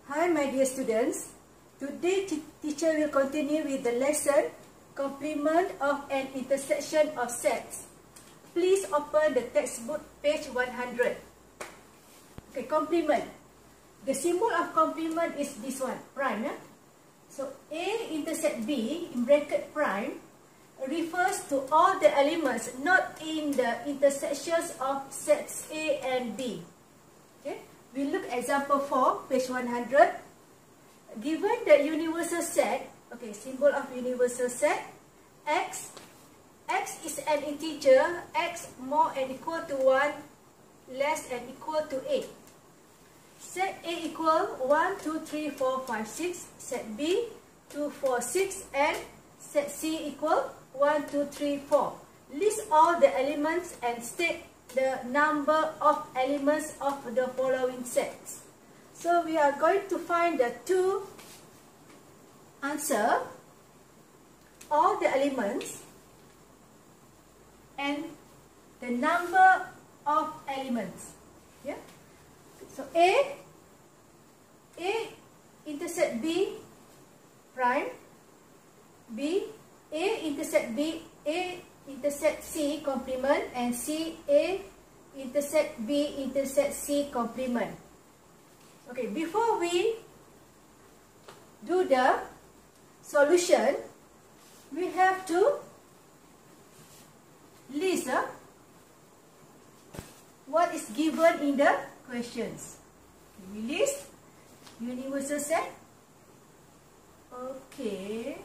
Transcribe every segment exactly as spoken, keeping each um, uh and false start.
Hi my dear students, today teacher will continue with the lesson Complement of an intersection of sets. Please open the textbook page one hundred. Okay, complement. The symbol of complement is this one, prime. Yeah? So A intersect B in bracket prime refers to all the elements not in the intersections of sets A and B. Okay, we look at example four, page one hundred. Given the universal set, okay, symbol of universal set, x, x is an integer, x more and equal to one, less and equal to eight. Set A equal one, two, three, four, five, six. Set B two, four, six, and set C equal one, two, three, four. List all the elements and state the number of elements of the following sets. So we are going to find the two answer, all the elements and the number of elements. Yeah. So A, A intersect B prime, B, A intersect B, A intersect C complement, and C, A intersect B intersect C complement. Okay, before we do the solution, we have to list uh, what is given in the questions. We list universal set. Okay.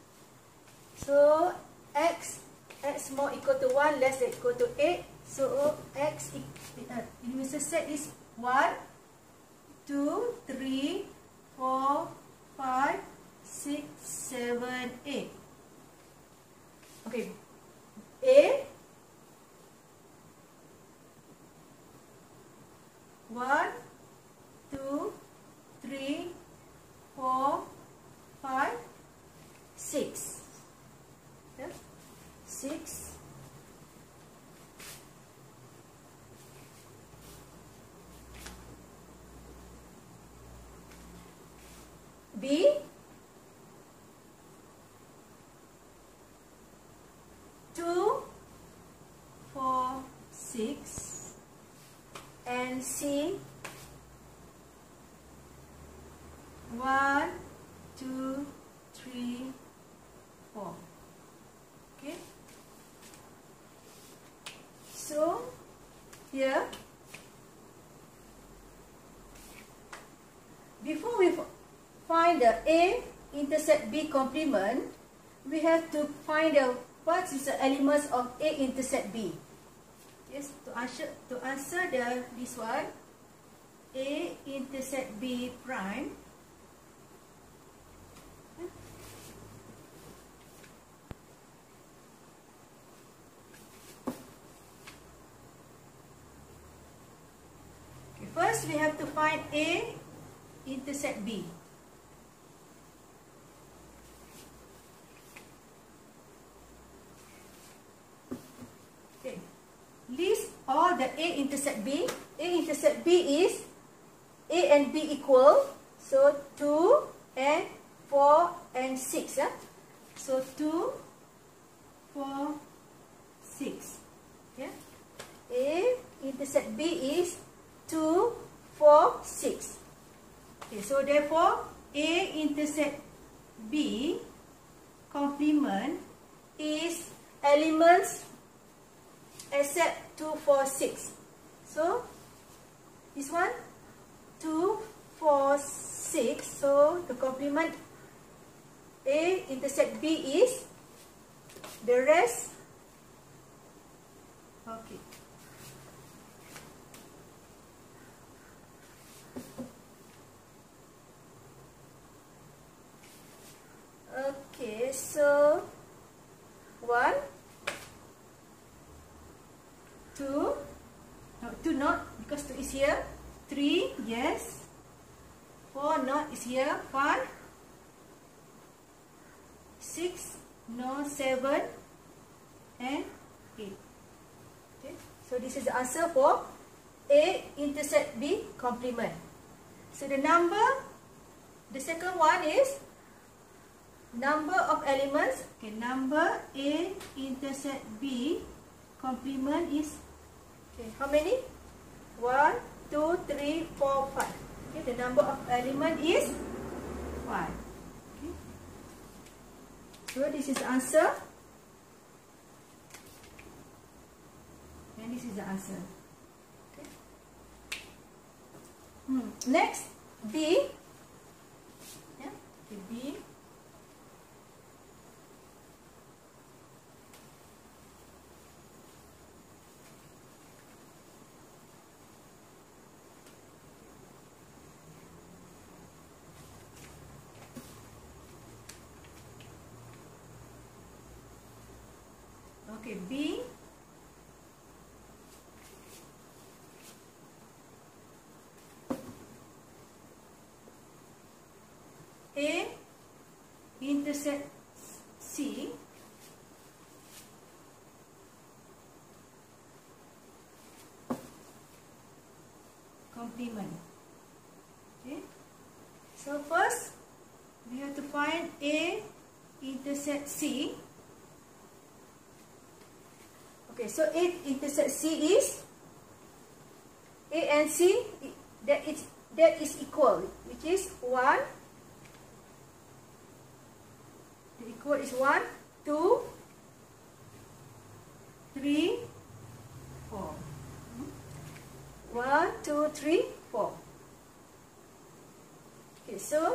So x x more equal to one, less than equal to eight. So x uh, universal set is one, two, three, four, five, six, seven, eight. Okay. A one, two, three, four, five, six. Yeah? Six. B two, four, six, and C one, two, three, four. Okay. So here, before we find the A intersect B complement, we have to find the what is the elements of A intersect B. Yes, to answer to answer the this one, A intersect B prime. Okay, first we have to find A intersect B. List all the A intersect B. A intersect B is A and B equal. So two and four and six. Yeah? So two, four, six. Yeah? A intersect B is two, four, six. Okay, so therefore A intersect B complement is elements except two, four, six. So this one two, four, six. So the complement A intersect B is the rest. Okay. Okay, so one, two, no, two not, because two is here. Three, yes. Four not is here. Five, six, no, seven, and eight. Okay, so this is the answer for A intersect B complement. So the number The second one is number of elements. Okay, number A intersect B complement is, okay, how many? one, two, three, four, five. Okay, the number of element is five. Okay. So this is the answer. And this is the answer. Okay. Hmm. Next, B. Yeah. Okay, B. Okay, B. A intersect C complement. Okay. So first we have to find A intersect C. Okay, so A intersect C is A and C, that is that is equal, which is one. The equal is one, two, three, four. One, two, three, four. Okay, so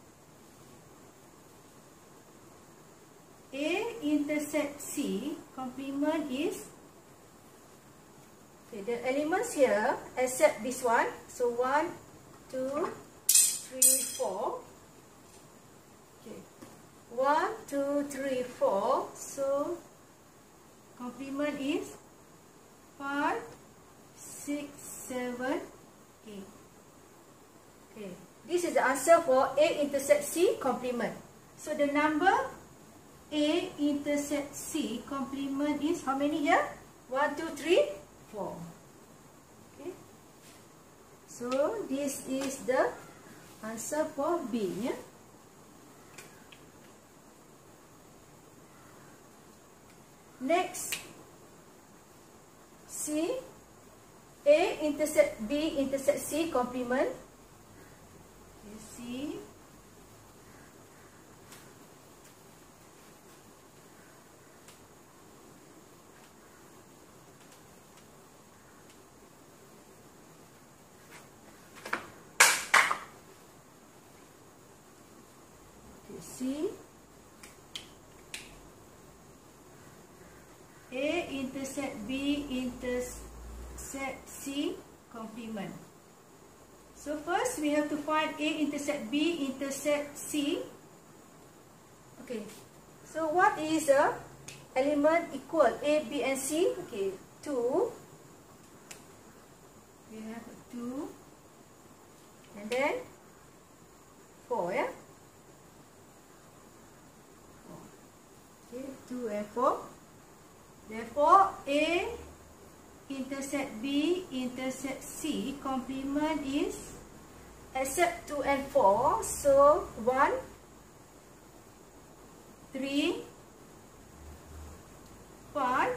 A intersect C complement is, okay, the elements here except this one. So one, two, three, four. Okay, one, two, three, four. So complement is five, six, seven, eight. Okay, this is the answer for A intersect C complement. So the number A intersect C complement is how many here? one, two, three, four. Okay. So this is the answer for B. Yeah? Next, C. A intersect B intersect C complement. Okay, C. C. A intersect B intersect C complement. So first we have to find A intersect B intersect C. Okay. So what is a element equal A, B and C? Okay, two. We have two. And then four, yeah? two and four. Therefore, A intersect B intersect C complement is except two and four. So one, three, five,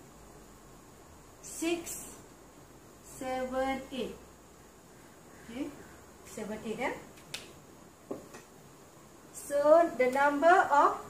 six, seven, eight. Okay, seven, eight. Yeah? So the number of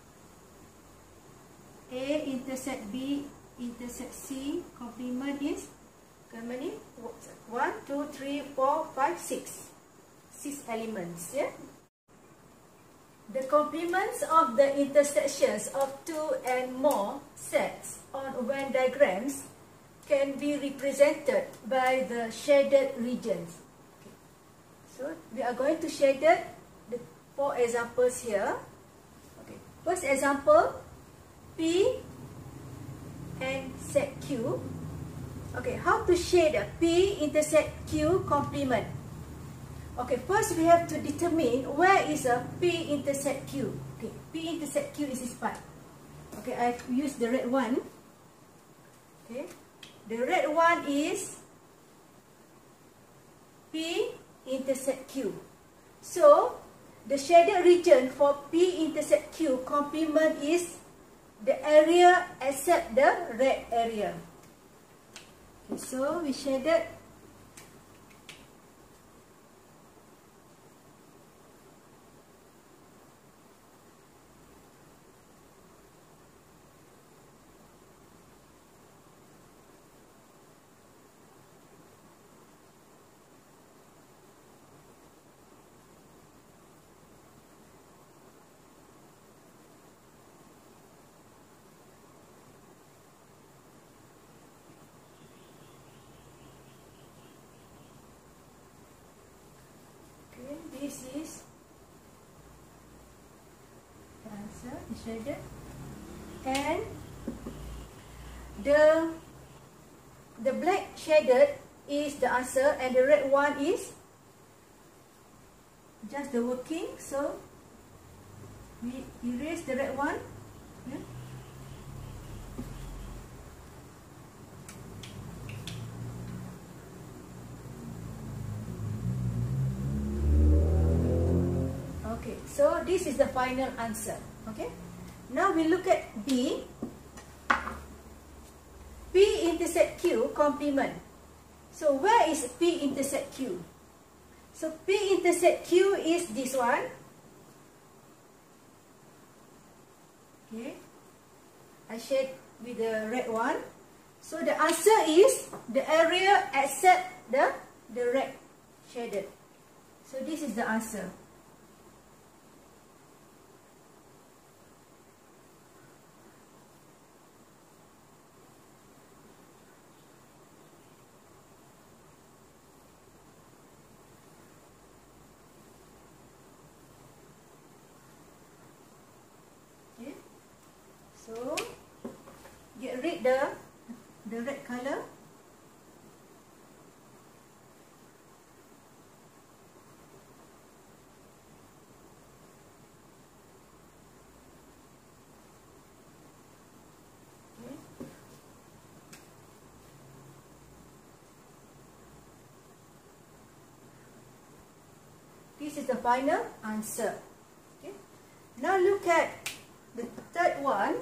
A intersect B intersect C complement is how many? one, two, three, four, five, six. Six elements. Yeah? The complements of the intersections of two and more sets on Venn diagrams can be represented by the shaded regions. Okay. So we are going to shade the four examples here. Okay. First example, P and set Q. Okay, how to shade a P intersect Q complement? Okay, first we have to determine where is a P intersect Q. Okay, P intersect Q is this part. Okay, I've used the red one. Okay, the red one is P intersect Q. So the shaded region for P intersect Q complement is the area except the red area. Okay, so we shaded this is the answer, the shaded, and the the black shaded is the answer, and the red one is just the working. So we erase the red one. Yeah. So this is the final answer. Okay. Now we look at B. P intersect Q complement. So where is P intersect Q? So P intersect Q is this one. Okay. I shade with the red one. So the answer is the area except the the red shaded. So this is the answer. So, get rid the the red color. Okay. This is the final answer. Okay. Now look at the third one.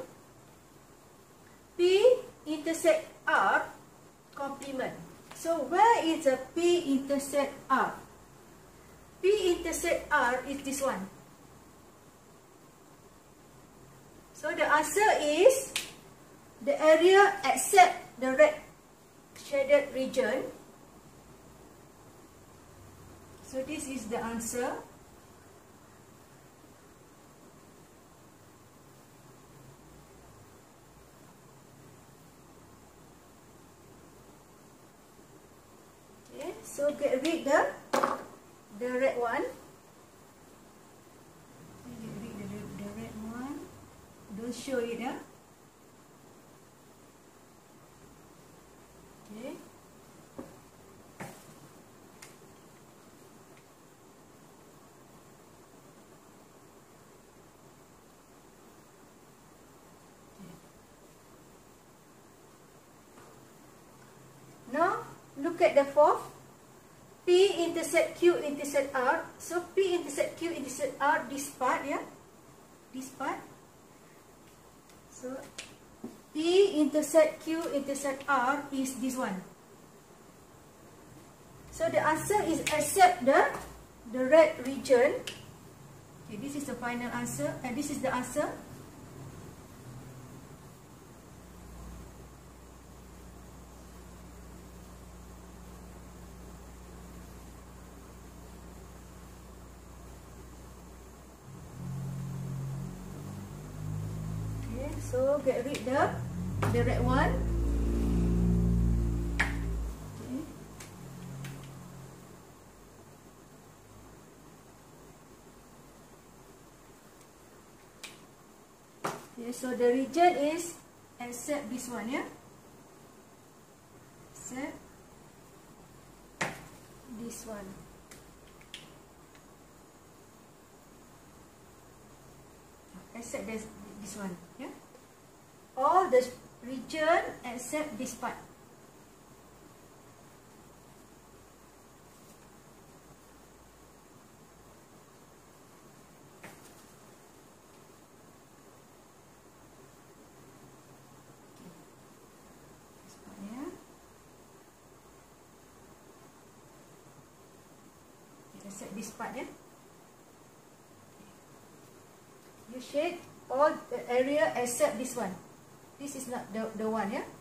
P intersect R complement. So where is the P intersect R? P intersect R is this one. So the answer is the area except the red shaded region. So this is the answer. So get rid the the red one. Get rid the, the red one. Don't show it, huh? Okay. Now look at the fourth. P intersect Q intersect R. So P intersect Q intersect R, this part, yeah, this part. So P intersect Q intersect R is this one. So the answer is except the the red region. Okay, this is the final answer, and this is the answer. So get rid the the red one. Okay. Okay, so the region is except this one, yeah. Except this one. Except this this one, yeah. All the region except this part. except this part, yeah. You shade all the area except this one. This is not the, the one, yeah.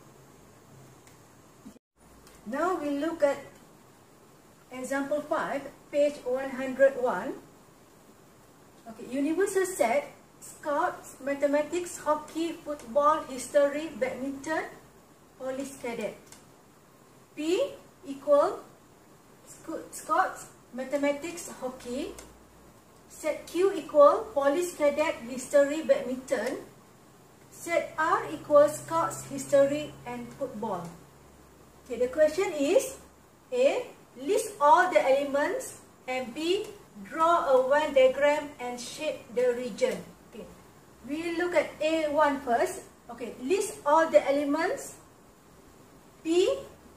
Now we look at example five, page one hundred one. Okay, universal set, Scouts, mathematics, hockey, football, history, badminton, police cadet. P equal Scouts, mathematics, hockey. Set Q equal police cadet, history, badminton. Set R equals Scouts, history, and football. Okay, the question is A. List all the elements, and B. Draw a Venn diagram and shape the region. Okay, we look at A one first. Okay, list all the elements. P.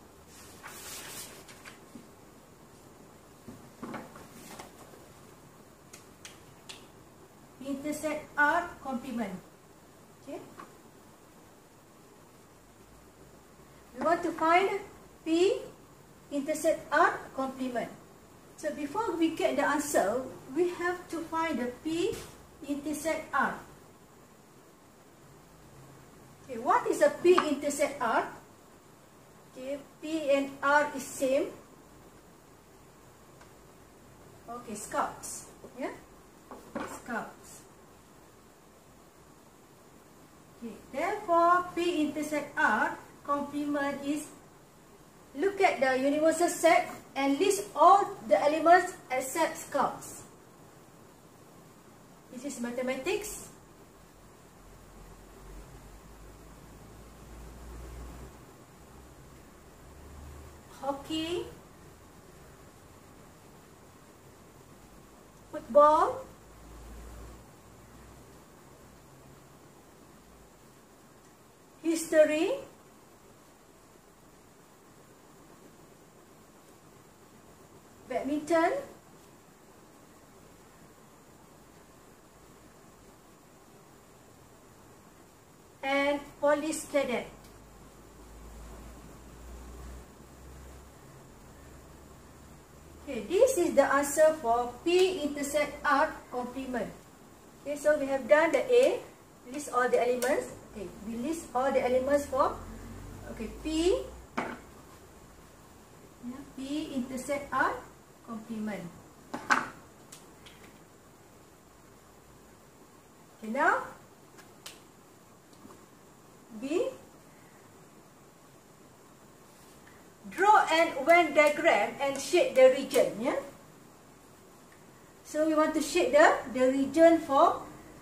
Intersect R, complement. Okay, we want to find P intersect R, complement. So before we get the answer, we have to find the P intersect R. Okay, what is a P intersect R? Okay, P and R is same. Okay, Scouts. Yeah, Scouts. Okay, therefore P intersect R, complement is, look at the universal set and list all the elements except Scouts. This is mathematics. Hockey. Football. History. Badminton. And police cadet. Okay, this is the answer for P intersect R, complement. Okay, so we have done the A, list all the elements. Okay, we list all the elements for, okay, P, yeah, P intersect R, complement. Okay, now B, draw an Venn diagram and shade the region. Yeah. So we want to shade the the region for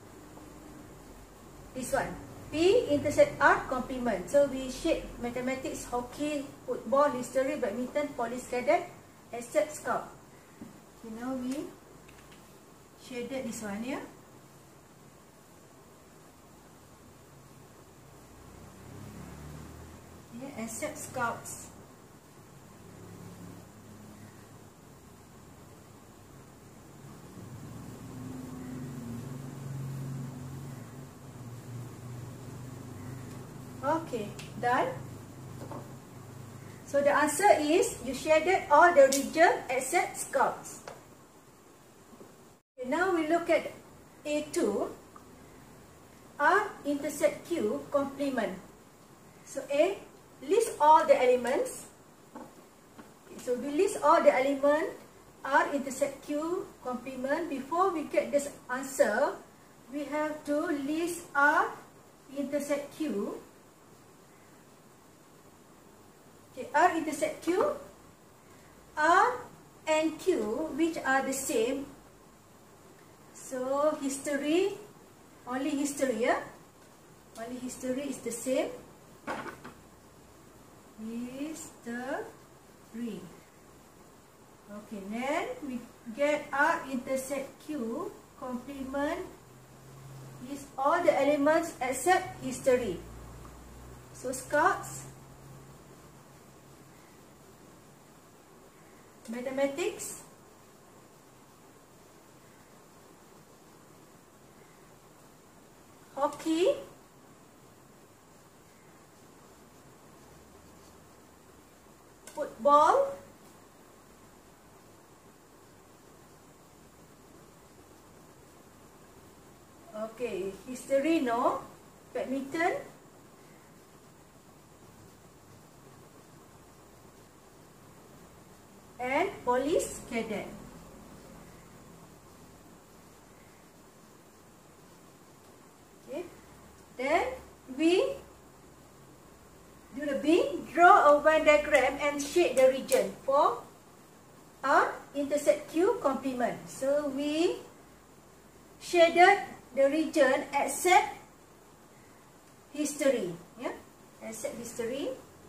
this one. P intersect R, complement. So we shade mathematics, hockey, football, history, badminton, police cadet, except Scout. Okay, now we shaded this one. Yeah. Yeah, except Scouts. Okay, done. So the answer is you shaded all the region except Scouts. Okay, now we look at A two. R intersect Q, complement. So A, list all the elements. Okay, so we list all the elements. R intersect Q, complement. Before we get this answer, we have to list R intersect Q. Okay, R intersect Q. R and Q, which are the same. So history, only history, yeah? Only history is the same. History. Okay, then we get R intersect Q, complement is all the elements except history. So Scouts, mathematics, hockey, football, Okay, history no, badminton, and police cadet. Okay, then we do the B, draw a Venn diagram and shade the region for R intersect Q complement. So we shaded the region except history, yeah, except history.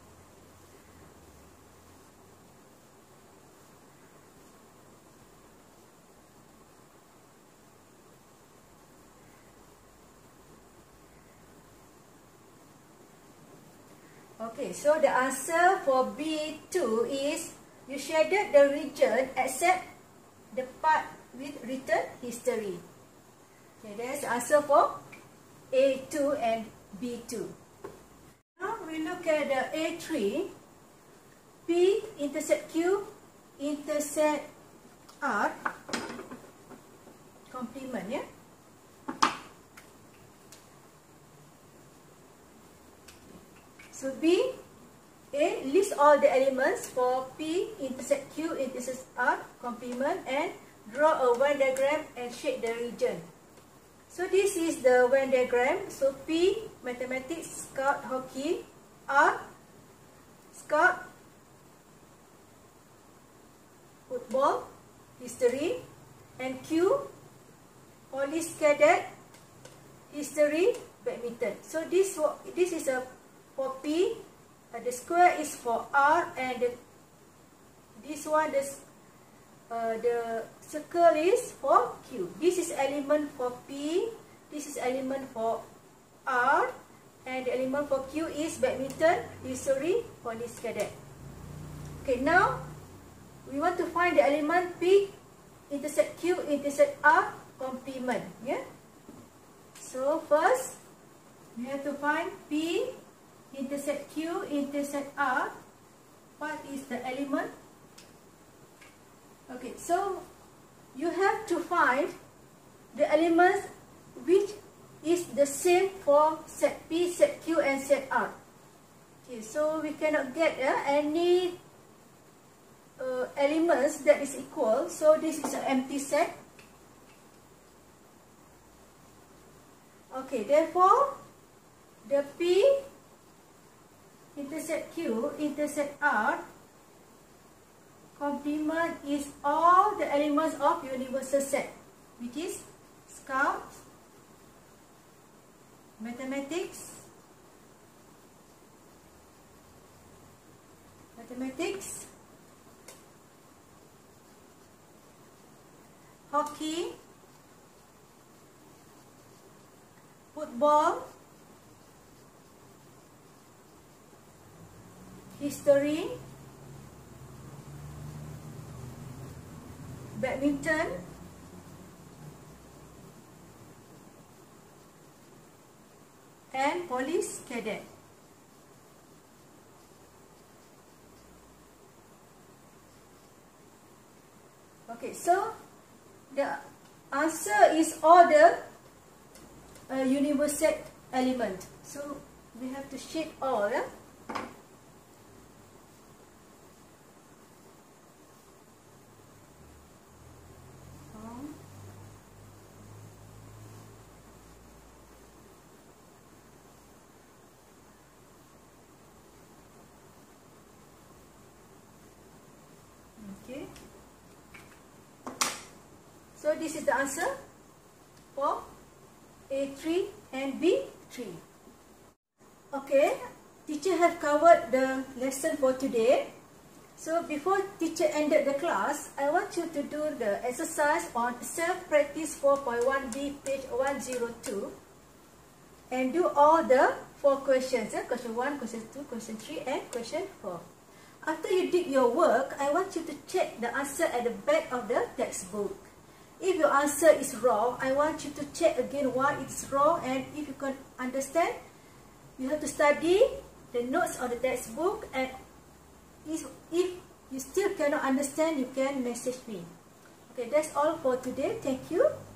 Okay, so the answer for B two is you shaded the region except the part with written history. Okay, that's the answer for A two and B two. Now we look at the A three. P intersect Q intersect R complement, yeah. So B, A, list all the elements for P intersect Q intersect R complement and draw a Venn diagram and shade the region. So this is the Venn diagram. So P, mathematics, scout, hockey. R, scout, football, history. And Q, police cadet, history, badminton. So this this is a for P, uh, the square is for R, and the, this one, the, uh, the circle is for Q. This is element for P, this is element for R, and the element for Q is badminton, history, police cadet. Okay, now we want to find the element P intersect Q intersect R complement. Yeah. So first we have to find P intersect Q intersect R. What is the element? Okay, so you have to find the elements which is the same for set P, set Q, and set R. Okay, so we cannot get uh, any uh, elements that is equal. So this is an empty set. Okay, therefore the P intersect Q intersect R complement is all the elements of universal set, which is scout, mathematics, mathematics, hockey, football, history, badminton, and police cadet. Okay, so the answer is all the uh, universal element. So we have to shade all. Yeah? Okay. So this is the answer for A three and B three. Okay, teacher have covered the lesson for today. So before teacher ended the class, I want you to do the exercise on self-practice four point one B, page one oh two, and do all the four questions. Eh? Question one, question two, question three, and question four. After you did your work, I want you to check the answer at the back of the textbook. If your answer is wrong, I want you to check again why it's wrong, and if you can understand, you have to study the notes on the textbook, and if, if you still cannot understand, you can message me. Okay, that's all for today. Thank you.